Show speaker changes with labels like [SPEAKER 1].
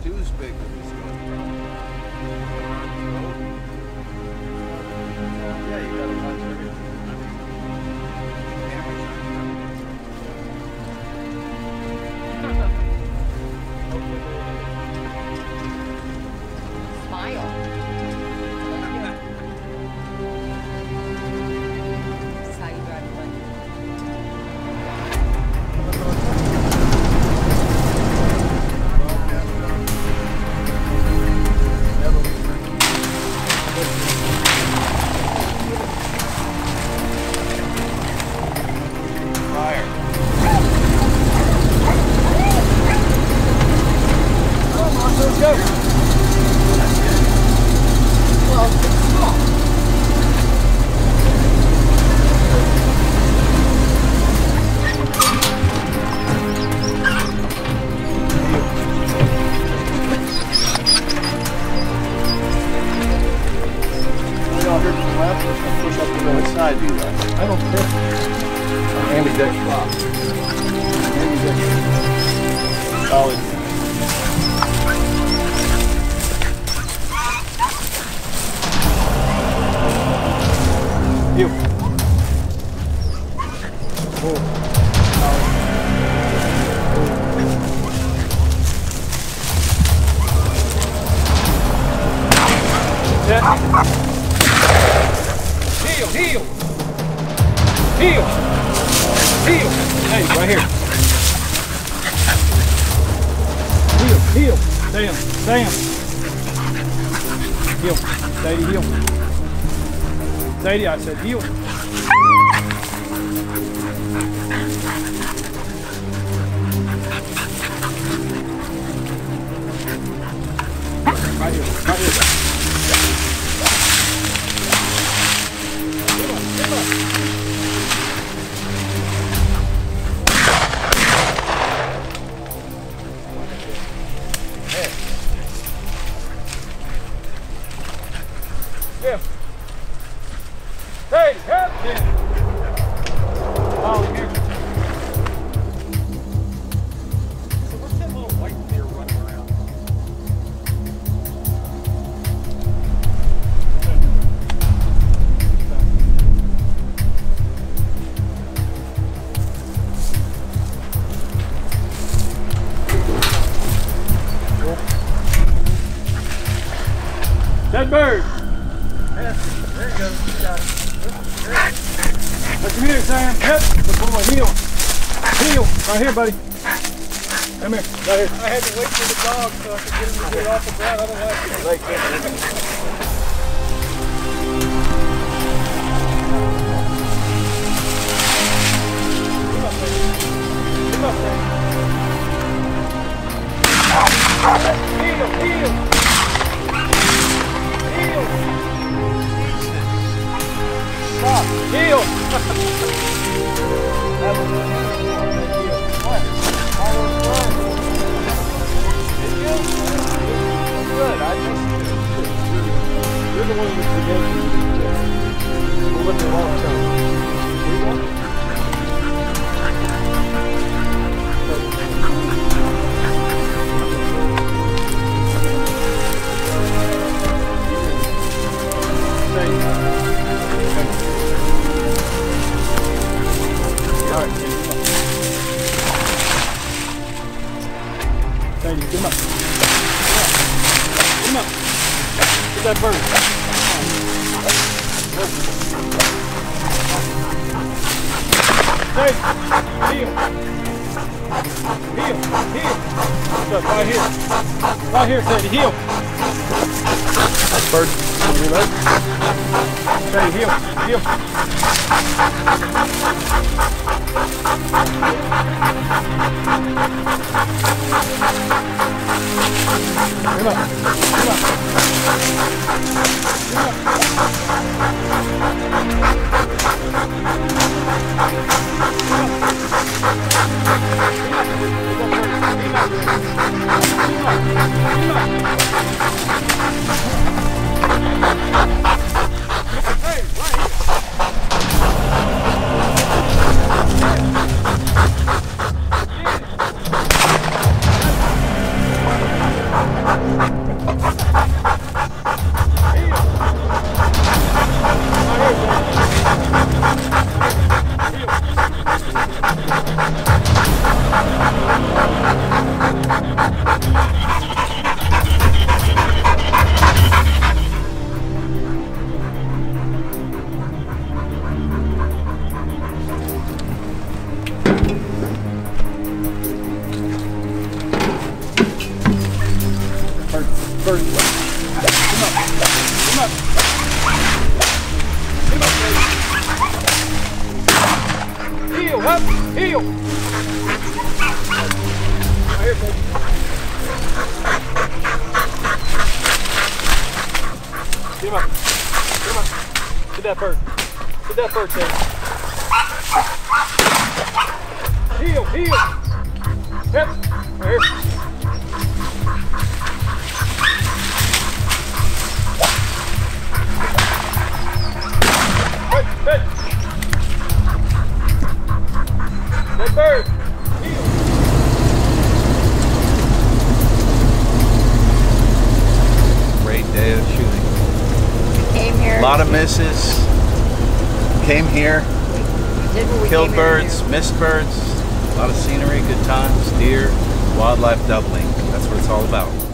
[SPEAKER 1] two's big with this one. Yeah, you gotta watch everything.
[SPEAKER 2] Smile. This is how you drive a buggy.
[SPEAKER 1] Fire.
[SPEAKER 3] Come on, let's go.
[SPEAKER 2] Well, it's small.
[SPEAKER 1] Y'all heard from the left, just gonna push up to the other side, do that.
[SPEAKER 3] I don't care.
[SPEAKER 1] Ambidextrous. Ambidextrous. Solid.
[SPEAKER 3] You. Oh. Set. Heel, heel. Heel. Heel. Hey, right here. Heel, heel. Damn, damn. Heel. Sadie, heel. Sadie, I said heel. Right here, right here. Come on, come on. Yeah. Hey, help him! Oh, here. So what's that little white deer running around? Dead bird! Yes, there you go. You got it. Look here, Sam. Yep. Good boy. Heel. Heel. Right here, buddy. Come here. Right here. I had to wait for the dog so I could get him to get off the ground. Otherwise, right there. Come up, Sam. Heel. Heel. Heel. Stop. Heel. That was what? Good. I just you're the one who's beginning. We'll look at long term. Sadie, get him up. Get him up. Get that bird. Sadie, heel. Heel, heel. What's up? Right here. Right here, Sadie, heel. Bird, reload. Sadie, heel, heel. Come on, come on. Hey, right here. bird. Come up. Come up. Come up, baby. Heel, up, heel. Right here, baby. Get him up. Get him up. Get that bird. Get that bird, baby. Heel, heel. Yep. Right here. Good. Good bird. Heel.
[SPEAKER 4] Great day of shooting.
[SPEAKER 2] Came here.
[SPEAKER 4] A lot of misses. Came here. Killed birds, missed birds. A lot of scenery, good times, deer, wildlife doubling. That's what it's all about.